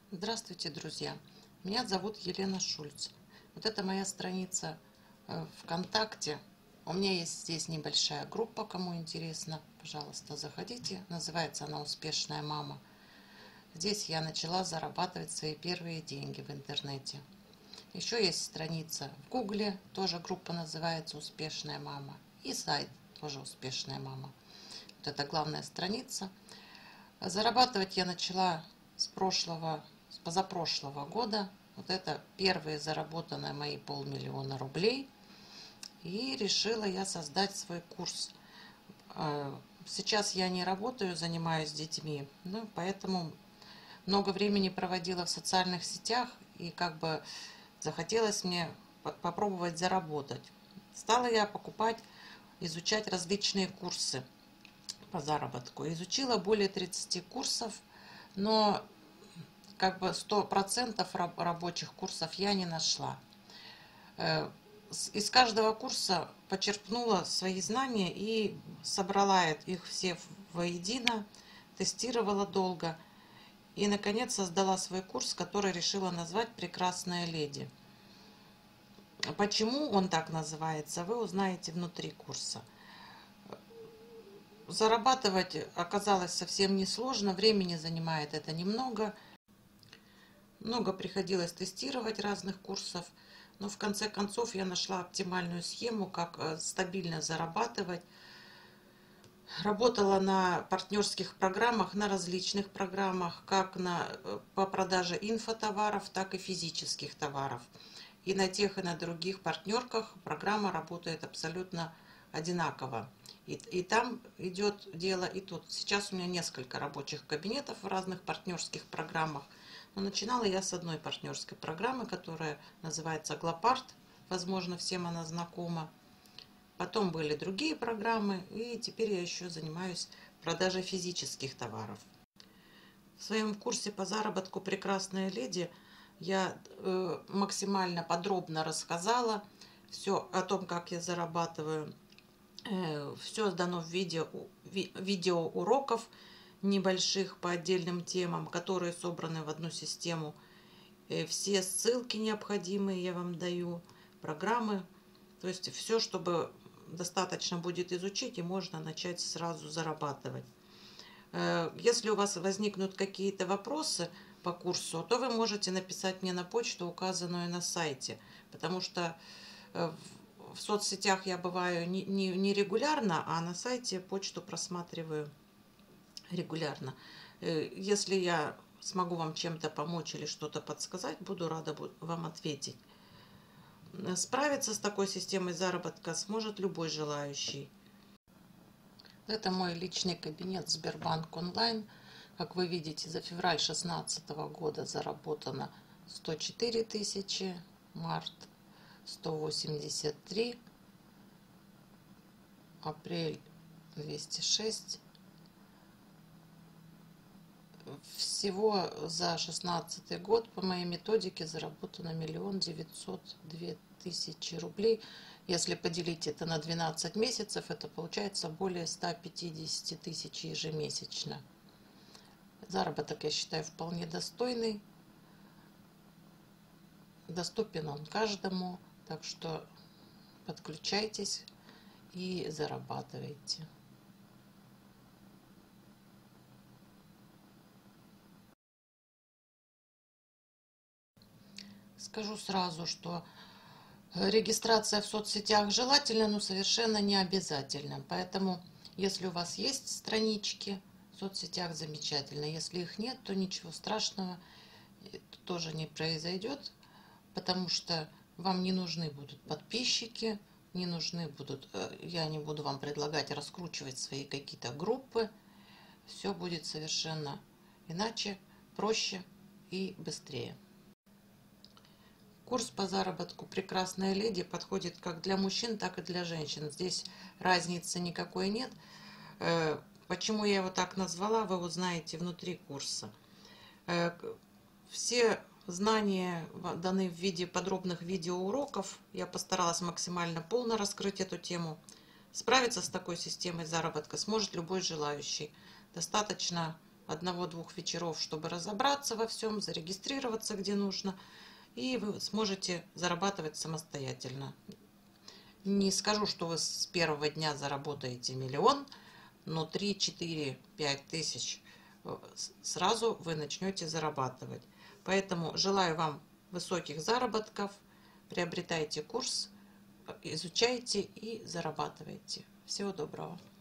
Здравствуйте, друзья! Меня зовут Елена Шульц. Вот это моя страница ВКонтакте. У меня есть здесь небольшая группа, кому интересно, пожалуйста, заходите. Называется она «Успешная мама». Здесь я начала зарабатывать свои первые деньги в интернете. Еще есть страница в Гугле, тоже группа называется «Успешная мама». И сайт тоже «Успешная мама». Вот это главная страница. Зарабатывать я начала с позапрошлого года. Вот это первые заработанные мои 500 000 рублей. И решила я создать свой курс. Сейчас я не работаю, занимаюсь детьми, поэтому много времени проводила в социальных сетях, и захотелось мне попробовать заработать. Стала я изучать различные курсы по заработку. Изучила более 30 курсов, но 100% рабочих курсов я не нашла. Из каждого курса почерпнула свои знания и собрала их все воедино, тестировала долго и, наконец, создала свой курс, который решила назвать «Прекрасная леди». Почему он так называется, вы узнаете внутри курса. Зарабатывать оказалось совсем несложно, времени занимает это немного. Много приходилось тестировать разных курсов, но в конце концов я нашла оптимальную схему, как стабильно зарабатывать. Работала на партнерских программах, на различных программах, по продаже инфотоваров, так и физических товаров. И на тех, и на других партнерках программа работает абсолютно одинаково. И там идет дело, и тут. Сейчас у меня несколько рабочих кабинетов в разных партнерских программах. Но начинала я с одной партнерской программы, которая называется Глопард. Возможно, всем она знакома. Потом были другие программы, и теперь я еще занимаюсь продажей физических товаров. В своем курсе по заработку «Прекрасная леди» я максимально подробно рассказала все о том, как я зарабатываю. Все дано в видео уроков небольших по отдельным темам, которые собраны в одну систему. Все ссылки необходимые я вам даю, программы. То есть все, чтобы достаточно будет изучить, и можно начать сразу зарабатывать. Если у вас возникнут какие-то вопросы по курсу, то вы можете написать мне на почту, указанную на сайте, потому что в соцсетях я бываю не регулярно, а на сайте почту просматриваю регулярно. Если я смогу вам чем-то помочь или что-то подсказать, буду рада вам ответить. Справиться с такой системой заработка сможет любой желающий. Это мой личный кабинет Сбербанк онлайн. Как вы видите, за февраль 2016 года заработано 104 тысячи, март 183, апрель 206. Всего за 2016 год по моей методике заработано 1 902 000 рублей. Если поделить это на 12 месяцев, это получается более 150 тысяч ежемесячно. Заработок, я считаю, вполне достойный. Доступен он каждому, так что подключайтесь и зарабатывайте. Скажу сразу, что регистрация в соцсетях желательно, но совершенно не обязательно. Поэтому, если у вас есть странички в соцсетях, замечательно. Если их нет, то ничего страшного тоже не произойдет, потому что вам не нужны будут подписчики, я не буду вам предлагать раскручивать свои какие-то группы. Все будет совершенно иначе, проще и быстрее. Курс по заработку «Прекрасная леди» подходит как для мужчин, так и для женщин. Здесь разницы никакой нет. Почему я его так назвала, вы узнаете внутри курса. Все знания даны в виде подробных видеоуроков. Я постаралась максимально полно раскрыть эту тему. Справиться с такой системой заработка сможет любой желающий. Достаточно одного-двух вечеров, чтобы разобраться во всем, зарегистрироваться где нужно, и вы сможете зарабатывать самостоятельно. Не скажу, что вы с первого дня заработаете миллион, но 3, 4, 5 тысяч сразу вы начнете зарабатывать. Поэтому желаю вам высоких заработков, приобретайте курс, изучайте и зарабатывайте. Всего доброго!